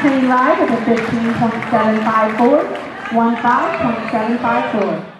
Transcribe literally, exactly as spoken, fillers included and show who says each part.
Speaker 1: clean ride with a fifteen point seven five four, one five point seven five four.